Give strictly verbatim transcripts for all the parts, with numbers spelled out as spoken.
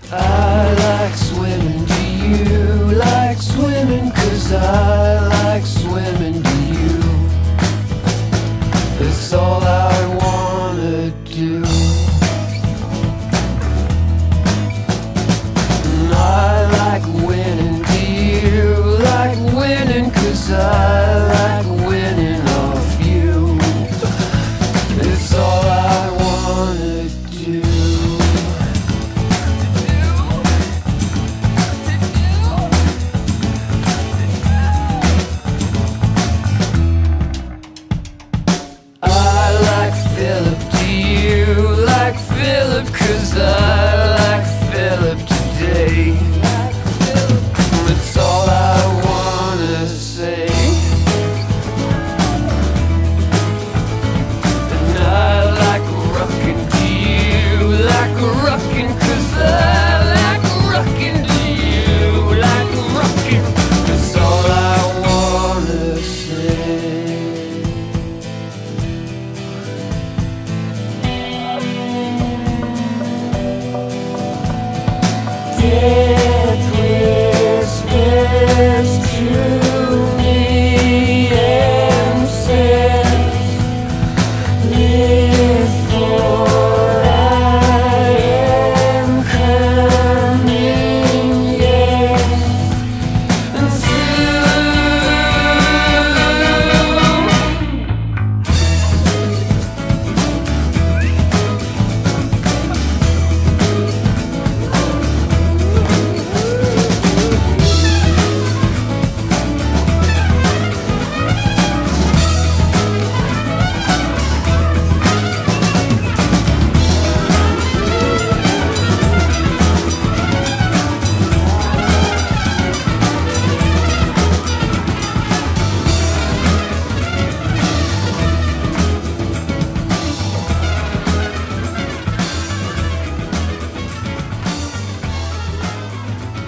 I like swimming, do you like swimming? Cause I like swimming, do you? It's all I wanna do. And I like winning, do you like winning? Cause I like winning off you. It's all I wanna do. Cause I like Philip today. That's all I wanna say. And I like rockin', do you like rockin'? Cause I like rockin', do you like rockin'? That's all I wanna say. Death whispers to me and says, live for I am coming, yes, and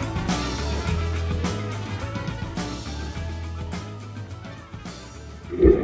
Yeah.